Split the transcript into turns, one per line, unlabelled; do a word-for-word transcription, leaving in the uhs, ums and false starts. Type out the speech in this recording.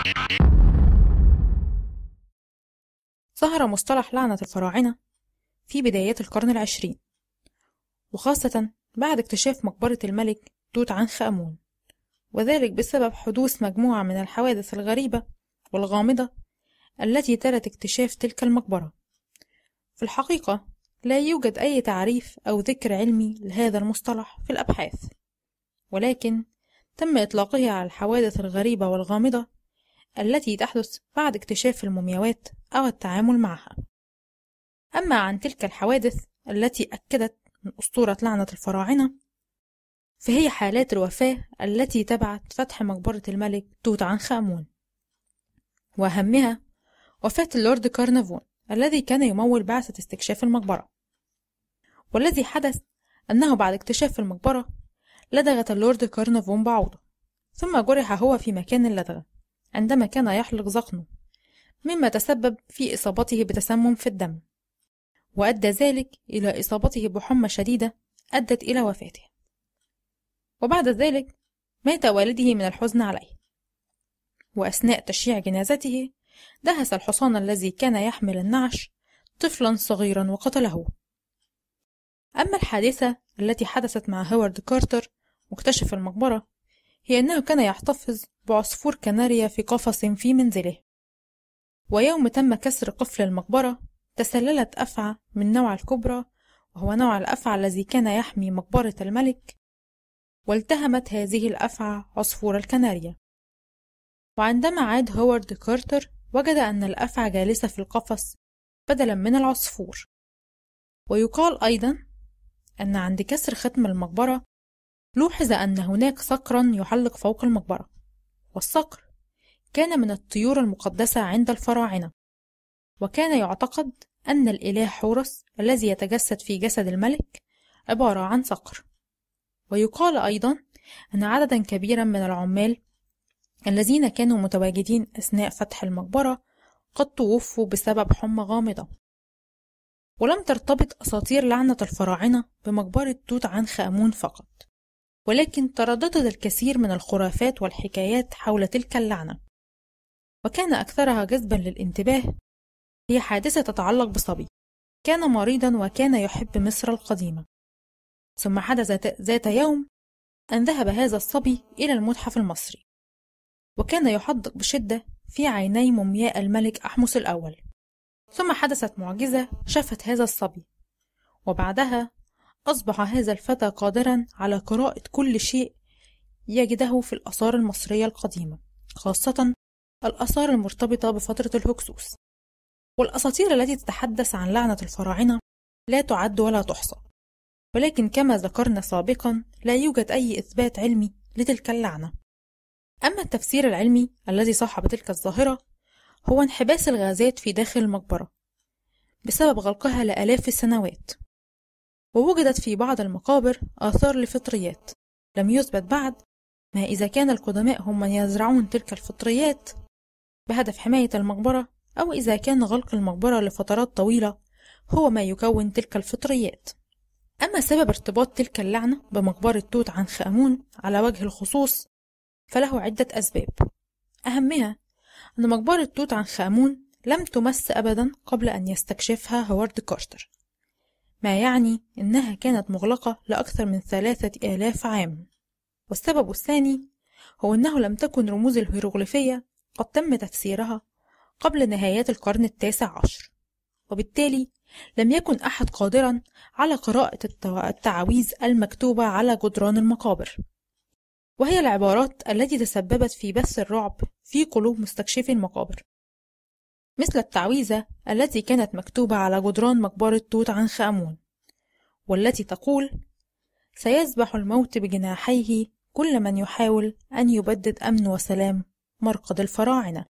ظهر مصطلح لعنة الفراعنة في بدايات القرن العشرين، وخاصة بعد اكتشاف مقبرة الملك توت عنخ آمون، وذلك بسبب حدوث مجموعة من الحوادث الغريبة والغامضة التي تلت اكتشاف تلك المقبرة. في الحقيقة لا يوجد أي تعريف أو ذكر علمي لهذا المصطلح في الأبحاث، ولكن تم إطلاقه على الحوادث الغريبة والغامضة التي تحدث بعد اكتشاف المومياوات أو التعامل معها. أما عن تلك الحوادث التي أكدت من أسطورة لعنة الفراعنة، فهي حالات الوفاة التي تبعت فتح مقبرة الملك توت عنخ آمون، وأهمها وفاة اللورد كارنافون الذي كان يمول بعثة استكشاف المقبرة، والذي حدث أنه بعد اكتشاف المقبرة لدغت اللورد كارنافون بعوضة، ثم جرح هو في مكان اللدغة عندما كان يحلق ذقنه، مما تسبب في إصابته بتسمم في الدم، وأدى ذلك إلى إصابته بحمى شديدة أدت إلى وفاته. وبعد ذلك مات والده من الحزن عليه، وأثناء تشييع جنازته دهس الحصان الذي كان يحمل النعش طفلا صغيرا وقتله. أما الحادثة التي حدثت مع هوارد كارتر مكتشف المقبرة، هي أنه كان يحتفظ بعصفور كناريا في قفص في منزله، ويوم تم كسر قفل المقبرة تسللت أفعى من نوع الكبرى، وهو نوع الأفعى الذي كان يحمي مقبرة الملك، والتهمت هذه الأفعى عصفور الكناريا. وعندما عاد هوارد كارتر وجد أن الأفعى جالسة في القفص بدلا من العصفور. ويقال أيضا أن عند كسر ختم المقبرة لوحظ أن هناك صقرا يحلق فوق المقبرة، والصقر كان من الطيور المقدسة عند الفراعنة، وكان يعتقد أن الإله حورس الذي يتجسد في جسد الملك عبارة عن صقر. ويقال أيضا أن عددا كبيرا من العمال الذين كانوا متواجدين أثناء فتح المقبرة قد توفوا بسبب حمى غامضة. ولم ترتبط أساطير لعنة الفراعنة بمقبرة توت عنخ آمون فقط، ولكن ترددت الكثير من الخرافات والحكايات حول تلك اللعنة، وكان أكثرها جذبا للانتباه هي حادثة تتعلق بصبي كان مريضا وكان يحب مصر القديمة. ثم حدث ذات يوم أن ذهب هذا الصبي إلى المتحف المصري، وكان يحدق بشدة في عيني مومياء الملك أحمس الأول. ثم حدثت معجزة شفت هذا الصبي، وبعدها أصبح هذا الفتى قادرا على قراءة كل شيء يجده في الآثار المصرية القديمة، خاصة الآثار المرتبطة بفترة الهكسوس. والأساطير التي تتحدث عن لعنة الفراعنة لا تعد ولا تحصى، ولكن كما ذكرنا سابقا لا يوجد أي إثبات علمي لتلك اللعنة. أما التفسير العلمي الذي صاحب تلك الظاهرة هو انحباس الغازات في داخل المقبرة بسبب غلقها لآلاف السنوات، ووجدت في بعض المقابر آثار لفطريات لم يثبت بعد ما إذا كان القدماء هم من يزرعون تلك الفطريات بهدف حماية المقبرة، أو إذا كان غلق المقبرة لفترات طويلة هو ما يكون تلك الفطريات. أما سبب ارتباط تلك اللعنة بمقبرة توت عنخ آمون على وجه الخصوص فله عدة أسباب، أهمها أن مقبرة توت عنخ آمون لم تمس أبدا قبل أن يستكشفها هوارد كارتر، ما يعني أنها كانت مغلقة لأكثر من ثلاثة آلاف عام. والسبب الثاني هو أنه لم تكن رموز الهيروغليفية قد تم تفسيرها قبل نهايات القرن التاسع عشر، وبالتالي لم يكن أحد قادرا على قراءة التعاويذ المكتوبة على جدران المقابر، وهي العبارات التي تسببت في بث الرعب في قلوب مستكشفي المقابر، مثل التعويذة التي كانت مكتوبة على جدران مقبرة توت عنخ آمون، والتي تقول: سيذبح الموت بجناحيه كل من يحاول أن يبدد أمن وسلام مرقد الفراعنة.